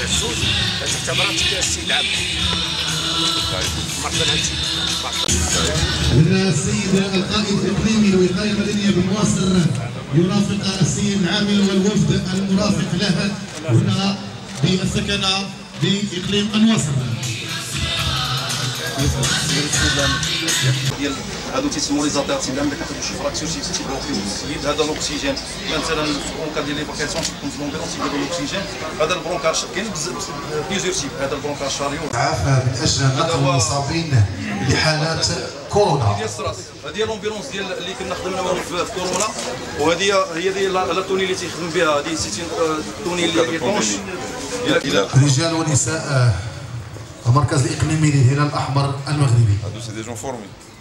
الزوج تعتبرها تكفيها السيد عام. مرحبا هانتي. هنا السيد القائد الاقليمي للوقايه المدنيه بمواصر يرافق السيد العامل والوفد المرافق له هنا بالسكنه باقليم النواصر. ديال هادو تيسموليزاتور تيبان لك كتاخذ شي فراكسيون تيبلوكيو هذا الاكسجين مثلا في البرونكار ديال ليفاكاسيون تكون في لومبيرون تيديروا الاكسجين هذا البرونكار كاين بليزيور تيب هذا البرونكار شاريو من اجل نقل المصابين لحالات كورونا ديال السراس هذه لومبيرونس ديال اللي كنا خدمنا في كورونا وهذه هي ديال لا توني اللي تيخدم بها هذه سيتي توني اللي طونش رجال ونساء المركز الاقليمي للهلال الاحمر المغربي. هادو سي دي جون فورمي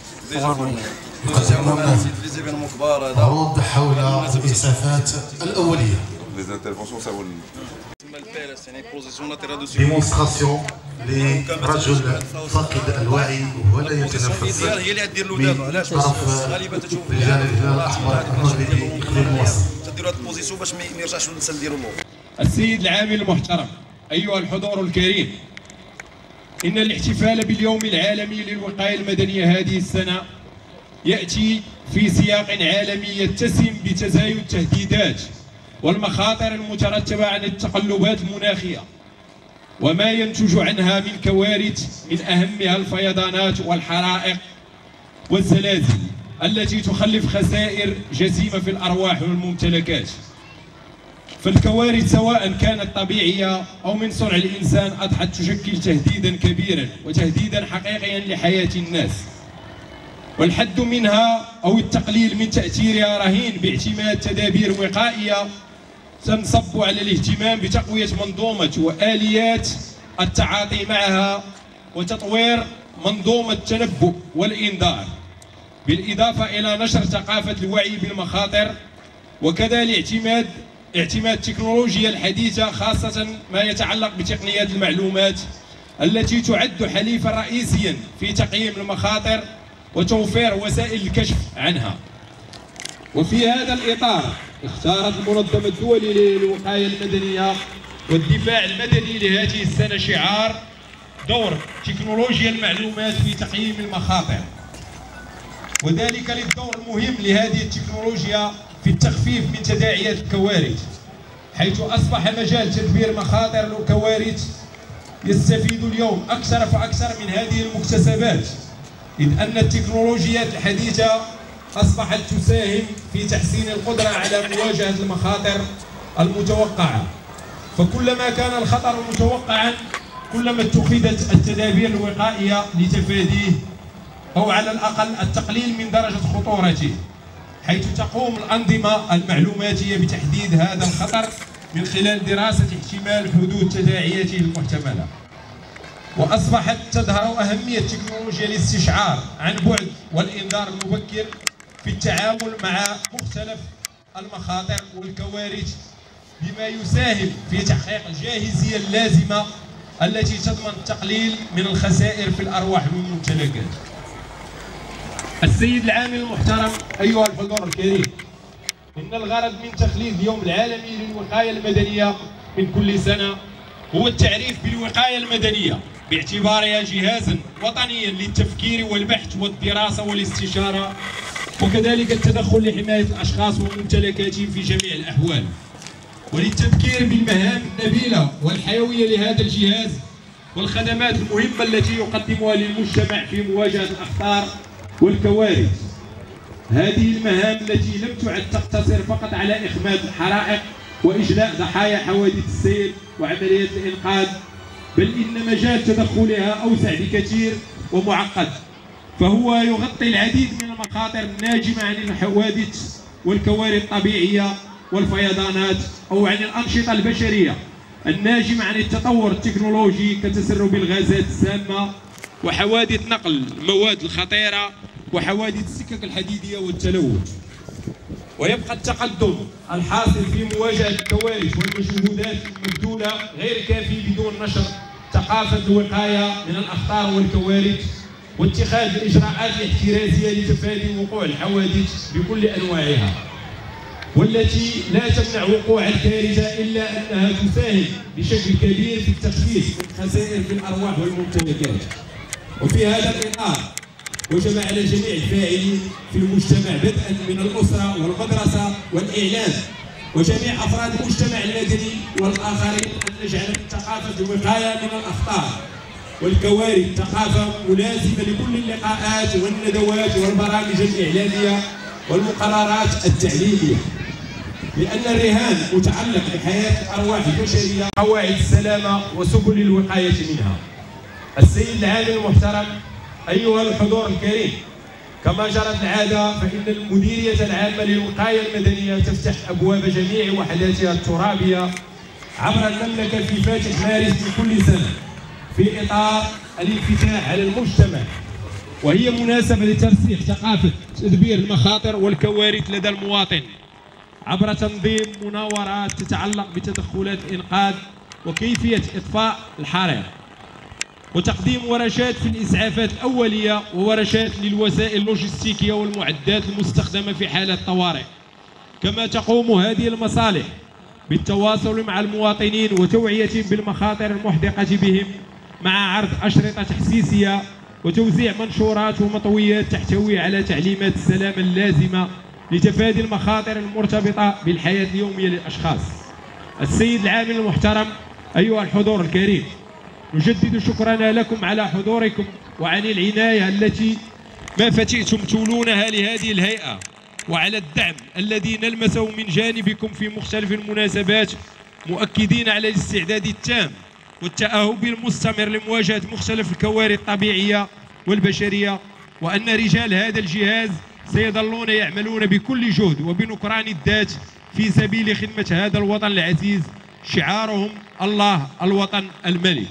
ليزيفينمون كبار هذا عروض حول الاسعافات الاوليه. لي انترفونسيون ساو ديمونستراسيون لرجل فاقد الوعي ولا يتنفس هي اللي غدير له دابا علاش غالبا تشوف رجال الهلال الاحمر المغربي اقليم مصر تديروا هذه البوزيسيون باش ما يرجعش الانسان نديروا له. السيد العامل المحترم، ايها الحضور الكريم، إن الاحتفال باليوم العالمي للوقاية المدنية هذه السنة يأتي في سياق عالمي يتسم بتزايد التهديدات والمخاطر المترتبة عن التقلبات المناخية وما ينتج عنها من كوارث من أهمها الفيضانات والحرائق والزلازل التي تخلف خسائر جسيمة في الأرواح والممتلكات. فالكوارث سواء كانت طبيعية أو من صنع الإنسان أضحت تشكل تهديدا كبيرا وتهديدا حقيقيا لحياة الناس، والحد منها أو التقليل من تأثيرها رهين باعتماد تدابير وقائية تنصب على الاهتمام بتقوية منظومة وآليات التعاطي معها وتطوير منظومة التنبؤ والإنذار، بالإضافة إلى نشر ثقافة الوعي بالمخاطر، وكذا اعتماد التكنولوجيا الحديثة خاصة ما يتعلق بتقنيات المعلومات التي تعد حليفا رئيسيا في تقييم المخاطر وتوفير وسائل الكشف عنها. وفي هذا الإطار اختارت المنظمة الدولية للوقاية المدنية والدفاع المدني لهذه السنة شعار دور تكنولوجيا المعلومات في تقييم المخاطر، وذلك للدور المهم لهذه التكنولوجيا في التخفيف من تداعيات الكوارث، حيث أصبح مجال تدبير مخاطر الكوارث يستفيد اليوم أكثر فأكثر من هذه المكتسبات، إذ أن التكنولوجيات الحديثة أصبحت تساهم في تحسين القدرة على مواجهة المخاطر المتوقعة، فكلما كان الخطر متوقعا كلما اتخذت التدابير الوقائية لتفاديه أو على الأقل التقليل من درجة خطورته، حيث تقوم الأنظمة المعلوماتية بتحديد هذا الخطر من خلال دراسة احتمال حدوث تداعياته المحتملة. وأصبحت تظهر أهمية تكنولوجيا الاستشعار عن بعد والإنذار المبكر في التعامل مع مختلف المخاطر والكوارث، بما يساهم في تحقيق الجاهزية اللازمة التي تضمن التقليل من الخسائر في الأرواح والممتلكات. السيد العامل المحترم، أيها الحضور الكريم، إن الغرض من تخليد اليوم العالمي للوقاية المدنية من كل سنة هو التعريف بالوقاية المدنية باعتبارها جهازا وطنيا للتفكير والبحث والدراسة والاستشارة، وكذلك التدخل لحماية الأشخاص وممتلكاتهم في جميع الأحوال، وللتذكير بالمهام النبيلة والحيوية لهذا الجهاز والخدمات المهمة التي يقدمها للمجتمع في مواجهة الأخطار والكوارث. هذه المهام التي لم تعد تقتصر فقط على إخماد الحرائق وإجلاء ضحايا حوادث السير وعمليات الإنقاذ، بل إن مجال تدخلها أوسع بكثير ومعقد، فهو يغطي العديد من المخاطر الناجمة عن الحوادث والكوارث الطبيعية والفيضانات أو عن الأنشطة البشرية الناجمة عن التطور التكنولوجي كتسرب الغازات السامة وحوادث نقل المواد الخطيرة وحوادث السكك الحديدية والتلوث. ويبقى التقدم الحاصل في مواجهة الكوارث والمجهودات المبذولة غير كافي بدون نشر ثقافة الوقاية من الأخطار والكوارث واتخاذ الإجراءات الاحترازية لتفادي وقوع الحوادث بكل أنواعها. والتي لا تمنع وقوع الكارثة إلا أنها تساهم بشكل كبير في التخفيف من الخسائر في الأرواح والممتلكات. وفي هذا الإطار وجب على جميع الفاعلين في المجتمع بدءا من الأسرة والمدرسة والإعلام وجميع أفراد المجتمع المدني والآخرين أن نجعل من ثقافة الوقاية من الأخطار والكوارث ثقافة ملازمة لكل اللقاءات والندوات والبرامج الإعلامية والمقررات التعليمية، لأن الرهان متعلق بحياة الأرواح البشرية قواعد السلامة وسبل الوقاية منها. السيد العامل المحترم، أيها الحضور الكريم، كما جرت العادة فإن المديرية العامة للوقاية المدنية تفتح أبواب جميع وحداتها الترابية عبر المملكة في فاتح مارس من كل سنة في إطار الانفتاح على المجتمع، وهي مناسبة لترسيخ ثقافة تدبير المخاطر والكوارث لدى المواطن عبر تنظيم مناورات تتعلق بتدخلات الإنقاذ وكيفية إطفاء الحريق، وتقديم ورشات في الإسعافات الأولية وورشات للوسائل اللوجستيكية والمعدات المستخدمة في حالة طوارئ. كما تقوم هذه المصالح بالتواصل مع المواطنين وتوعيتهم بالمخاطر المحدقة بهم مع عرض أشرطة تحسيسية وتوزيع منشورات ومطويات تحتوي على تعليمات السلامة اللازمة لتفادي المخاطر المرتبطة بالحياة اليومية للأشخاص. السيد العامل المحترم، أيها الحضور الكريم، نجدد شكرنا لكم على حضوركم وعن العناية التي ما فتئتم تولونها لهذه الهيئة، وعلى الدعم الذي نلمسه من جانبكم في مختلف المناسبات، مؤكدين على الاستعداد التام والتأهب المستمر لمواجهة مختلف الكوارث الطبيعية والبشرية، وأن رجال هذا الجهاز سيظلون يعملون بكل جهد وبنكران الذات في سبيل خدمة هذا الوطن العزيز، شعارهم الله الوطن الملك.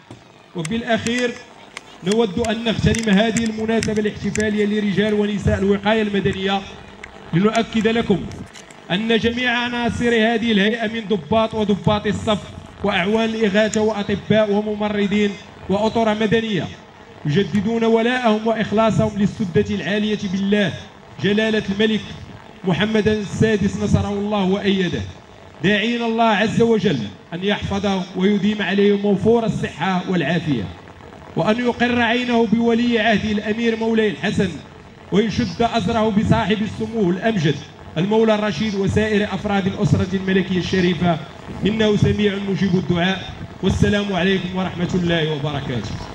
وبالأخير نود أن نغتنم هذه المناسبة الاحتفالية لرجال ونساء الوقاية المدنية لنؤكد لكم أن جميع عناصر هذه الهيئة من ضباط وضباط الصف وأعوان الإغاثة وأطباء وممرضين وأطر مدنية يجددون ولاءهم وإخلاصهم للسدة العالية بالله جلالة الملك محمد السادس نصره الله وأيده، داعين الله عز وجل أن يحفظه ويديم عليه موفور الصحة والعافية، وأن يقر عينه بولي عهده الأمير مولاي الحسن، ويشد أزره بصاحب السمو الأمجد المولى الرشيد وسائر أفراد الأسرة الملكية الشريفة، إنه سميع مجيب الدعاء. والسلام عليكم ورحمة الله وبركاته.